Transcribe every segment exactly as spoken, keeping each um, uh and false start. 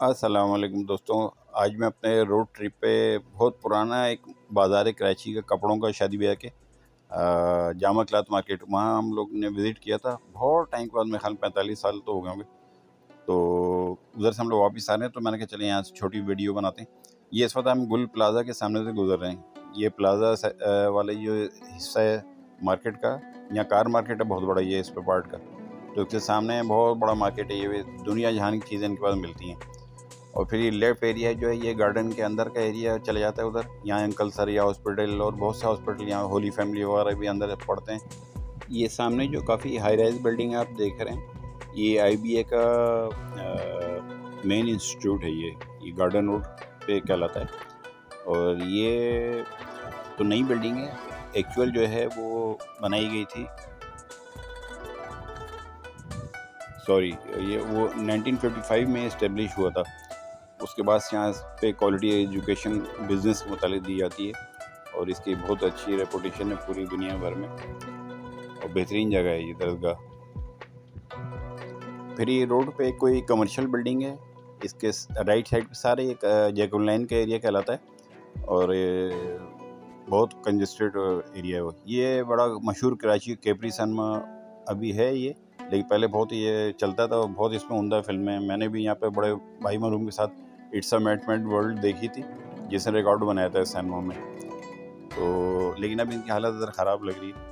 अस्सलाम वालेकुम दोस्तों। आज मैं अपने रोड ट्रिप पे बहुत पुराना एक बाज़ार है कराची का, कपड़ों का, शादी ब्याह के जामा क्लॉथ मार्केट, वहाँ हम लोग ने विज़िट किया था बहुत टाइम के बाद। मेरे ख्याल पैंतालीस साल तो हो गए होंगे। तो उधर से हम लोग वापस आ रहे हैं, तो मैंने कहा चले यहाँ से छोटी वीडियो बनाते हैं। ये इस वक्त हम गुल प्लाजा के सामने से गुजर रहे हैं। ये प्लाजा वाला जो हिस्सा है मार्केट का, यहाँ कार मार्केट है बहुत बड़ा, ये इस पे पार्ट का। तो इसके सामने बहुत बड़ा मार्केट है, ये दुनिया जहान की चीज़ें इनके पास मिलती हैं। और फिर ये लेफ्ट एरिया जो है, ये गार्डन के अंदर का एरिया चले जाता है उधर। यहाँ अंकल सरिया हॉस्पिटल और बहुत से हॉस्पिटल, यहाँ होली फैमिली वगैरह भी अंदर पढ़ते हैं। ये सामने जो काफ़ी हाई राइज बिल्डिंग है आप देख रहे हैं, ये आई बी ए का मेन इंस्टीट्यूट है। ये ये गार्डन रोड पे कहलाता है। और ये तो नई बिल्डिंग है, एक्चुअल जो है वो बनाई गई थी, सॉरी ये वो नाइनटीन फिफ्टी फाइव में इस्टेब्लिश हुआ था। उसके बाद यहाँ पे क्वालिटी एजुकेशन बिज़नेस के मुतालिक दी जाती है और इसकी बहुत अच्छी रेपुटेशन है पूरी दुनिया भर में और बेहतरीन जगह है ये दरगाह। फिर ये रोड पे कोई कमर्शियल बिल्डिंग है, इसके राइट साइड पे सारे एक जैकुल लाइन का एरिया कहलाता है और बहुत कंजस्टेड एरिया है वो। ये बड़ा मशहूर कराची कैपरी सिनेमा अभी है ये, लेकिन पहले बहुत ये चलता था, बहुत इसमें उम्दा फिल्में। मैंने भी यहाँ पे बड़े भाई मरूम के साथ it's a mad mad world देखी थी, जिसने रिकॉर्ड बनाया था सिनेमा में। तो लेकिन अब इनकी हालत ज़रा ख़राब लग रही है।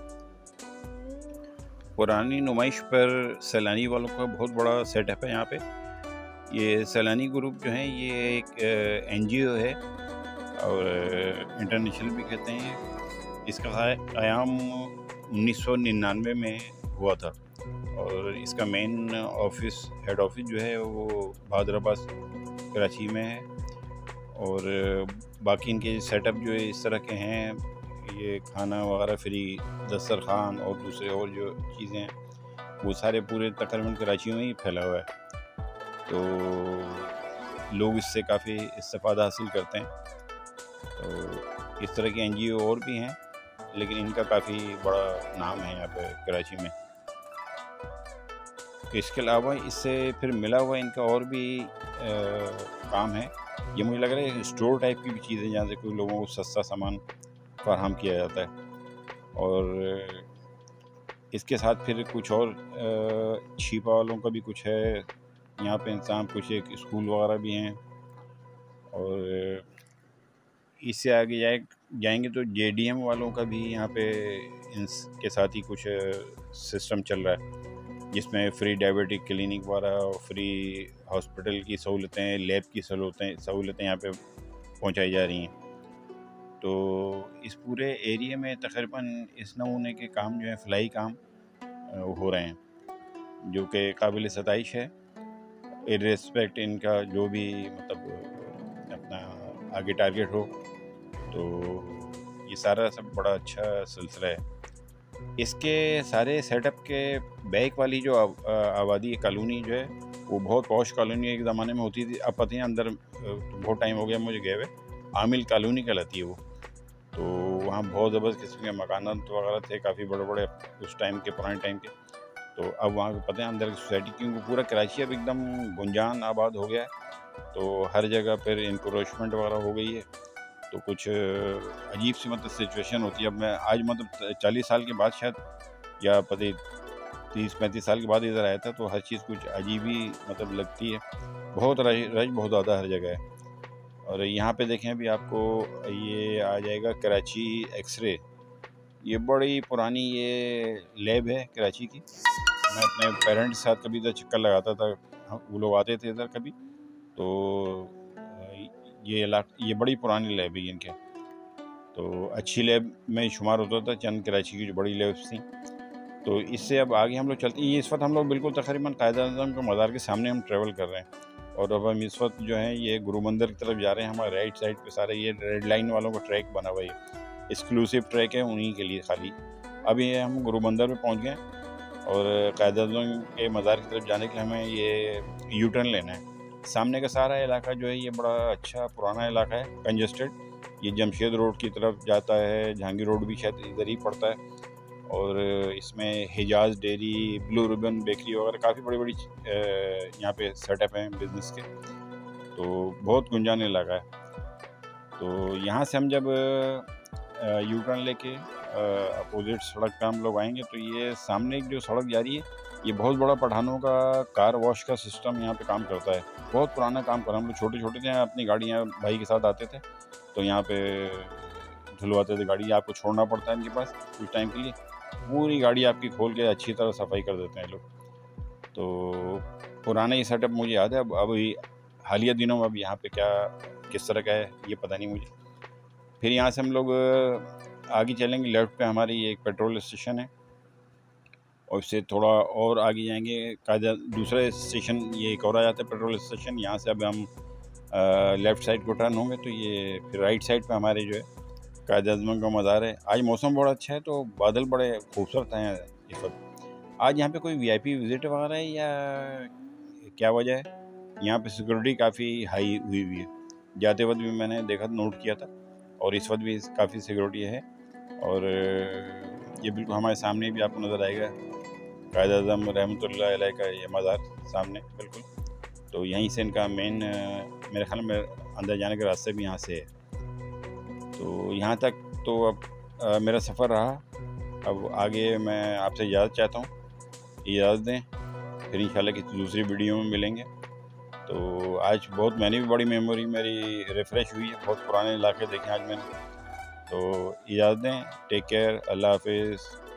पुरानी नुमाइश पर सैलानी वालों का बहुत बड़ा सेटअप है यहाँ पे। ये सैलानी ग्रुप जो है, ये एक एन जी ओ है और इंटरनेशनल भी कहते हैं। इसका क़याम उन्नीस सौ निन्यानवे में हुआ था और इसका मेन ऑफिस, हेड ऑफिस जो है वो बहादुराबाद कराची में है। और बाकी इनके सेटअप जो है इस तरह के हैं, ये खाना वगैरह फ्री, दस्तरखान और दूसरे और जो चीज़ें हैं वो सारे पूरे तकरीबन कराची में ही फैला हुआ है। तो लोग इससे काफ़ी इस्तेफादा हासिल करते हैं। तो इस तरह के एन जी ओ और भी हैं, लेकिन इनका काफ़ी बड़ा नाम है यहाँ पे कराची में। इसके अलावा इससे फिर मिला हुआ इनका और भी आ, काम है। ये मुझे लग रहा है स्टोर टाइप की भी चीज़ें, जहाँ से कोई लोगों को सस्ता सामान फराहम किया जाता है। और इसके साथ फिर कुछ और छिपा वालों का भी कुछ है यहाँ पे इंतज़ाम, कुछ एक स्कूल वगैरह भी हैं। और इससे आगे जाए जाएंगे तो जे डी एम वालों का भी यहाँ पे इनके साथ ही कुछ सिस्टम चल रहा है, जिसमें फ्री डायबिटिक क्लिनिक वगैरह, फ्री हॉस्पिटल की सहूलतें, लैब की सहूलतें सहूलतें यहाँ पे पहुँचाई जा रही हैं। तो इस पूरे एरिया में तकरीबन इस नमूने के काम जो है, फलाई काम हो रहे हैं, जो कि काबिल सताइश है। इर्रेस्पेक्ट इनका जो भी मतलब अपना आगे टारगेट हो, तो ये सारा सब बड़ा अच्छा सिलसिला है। इसके सारे सेटअप के बैक वाली जो आबादी कॉलोनी जो है वो बहुत पॉश कॉलोनी एक ज़माने में होती थी। अब पता नहीं अंदर बहुत टाइम हो गया मुझे गए हुए, आमिल कॉलोनी कहलाती है वो। तो वहाँ बहुत ज़बरदस्त किस्म के मकान वगैरह थे, काफ़ी बड़े बड़े उस टाइम के, पुराने टाइम के। तो अब वहाँ पे पता है अंदर की सोसाइटी, क्योंकि पूरा कराची अब एकदम गुंजान आबाद हो गया है, तो हर जगह फिर इंक्रोचमेंट वगैरह हो गई है। तो कुछ अजीब सी मतलब सिचुएशन होती है। अब मैं आज मतलब चालीस साल के बाद शायद, या पता तीस पैंतीस साल के बाद इधर आया था, तो हर चीज़ कुछ अजीब ही मतलब लगती है। बहुत रश रश बहुत ज़्यादा हर जगह है। और यहाँ पे देखें अभी आपको ये आ जाएगा कराची एक्सरे। ये बड़ी पुरानी ये लैब है कराची की। मैं अपने पेरेंट्स के साथ कभी इधर चक्कर लगाता था, वो लोग आते थे इधर कभी। तो ये ये बड़ी पुरानी लैब है इनके, तो अच्छी लैब में शुमार होता था चंद कराची की जो बड़ी लैब्स थी। तो इससे अब आगे हम लोग चलते हैं। इस वक्त हम लोग बिल्कुल तकरीबन कायद-ए-आज़म के मज़ार के सामने हम ट्रैवल कर रहे हैं और अब हम इस वक्त जो है ये गुरु मंदिर की तरफ जा रहे हैं। हमारे राइट साइड पे सारे ये रेड लाइन वालों का ट्रैक बना हुआ है, एक्सक्लूसिव ट्रैक है उन्हीं के लिए खाली। अभी हम गुरु मंदिर में पहुँच गए और कायद-ए-आज़म के मज़ार की तरफ जाने के लिए हमें ये यू टर्न लेना है। सामने का सारा इलाका जो है ये बड़ा अच्छा पुराना इलाका है, कंजस्टेड। ये जमशेद रोड की तरफ जाता है, जहांगीर रोड भी शायद इधर ही पड़ता है। और इसमें Hijaz dairy, Blue Ribbon bakery वगैरह काफ़ी बड़ी बड़ी यहाँ पे सेटअप हैं बिज़नेस के। तो बहुत गुंजान इलाका है। तो यहाँ से हम जब यू टर्न लेके अपोजिट सड़क पे हम लोग आएंगे तो ये सामने एक जो सड़क जा रही है, ये बहुत बड़ा पठानों का कार वॉश का सिस्टम यहाँ पे काम करता है। बहुत पुराना काम कर, हम लोग छोटे छोटे थे, अपनी गाड़ियाँ भाई के साथ आते थे तो यहाँ पे धुलवाते थे गाड़ी। आपको छोड़ना पड़ता है इनके पास कुछ टाइम के लिए, पूरी गाड़ी आपकी खोल के अच्छी तरह सफाई कर देते हैं लोग। तो पुराना ही सेटअप मुझे याद है। अब अभी हालिया दिनों में अब यहाँ पे क्या किस तरह का है ये पता नहीं मुझे। फिर यहाँ से हम लोग आगे चलेंगे, लेफ्ट पे हमारी एक पेट्रोल स्टेशन है और इससे थोड़ा और आगे जाएंगे कायदा दूसरा स्टेशन, ये एक और आ जाता है पेट्रोल स्टेशन। यहाँ से अब हम लेफ़्ट साइड को टर्न होंगे तो ये फिर राइट साइड पे हमारे जो है कायद आज़म का मज़ार है। आज मौसम बड़ा अच्छा है तो बादल बड़े खूबसूरत हैं इस वक्त। आज यहाँ पे कोई वीआईपी विजिट वगैरह है या क्या वजह है? यहाँ पे सिक्योरिटी काफ़ी हाई हुई हुई है, जाते वक्त भी मैंने देखा नोट किया था, और इस वक्त भी काफ़ी सिक्योरिटी है। और ये बिल्कुल हमारे सामने भी आपको नज़र आएगा कायद आज़म रहमतुल्लाह अलैह का ये मज़ार सामने बिल्कुल। तो यहीं से इनका मेन मेरे ख्याल में अंदर जाने का रास्ते भी यहाँ से है। तो यहाँ तक तो अब आ, मेरा सफ़र रहा। अब आगे मैं आपसे इजाज़त चाहता हूँ, इजाज़त दें, फिर इंशाल्लाह किसी दूसरी वीडियो में मिलेंगे। तो आज बहुत मैंने भी बड़ी मेमोरी मेरी रिफ़्रेश हुई है, बहुत पुराने इलाके देखे आज मैंने। तो इजाज़त दें, टेक केयर, अल्लाह हाफ़िज़।